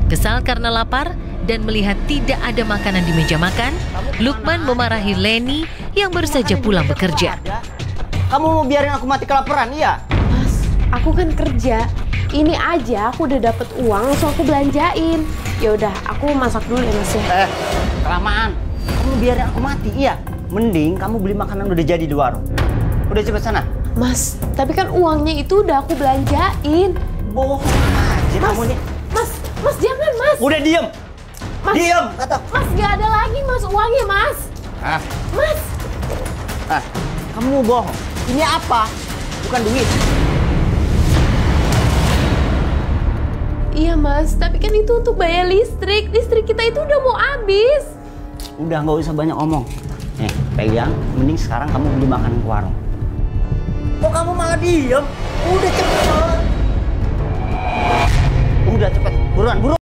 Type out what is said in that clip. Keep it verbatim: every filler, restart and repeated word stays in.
Kesal karena lapar dan melihat tidak ada makanan di meja makan, Lukman memarahi Leni yang baru saja pulang bekerja. Kamu mau biarin aku mati kelaparan, iya? Mas, aku kan kerja. Ini aja aku udah dapet uang, langsung aku belanjain. Ya udah, aku masak dulu ya Mas ya. Eh, kelamaan. Kamu biarin aku mati, iya? Mending kamu beli makanan udah jadi di warung. Udah cepet sana. Mas, tapi kan uangnya itu udah aku belanjain. Bohong aja Mas, kamu nih. Mas, Mas jangan Mas. Udah diem. Mas, diem, kata. Mas gak ada lagi Mas uangnya Mas. Ah, Mas. ah, kamu bohong. Ini apa? Bukan duit. Iya Mas, tapi kan itu untuk bayar listrik. Listrik kita itu udah mau habis. Udah nggak usah banyak omong. Nih, pegang. Mending sekarang kamu beli makanan ke warung. Kok kamu malah diem? Udah cepet. Udah cepet. Buruan, buruan.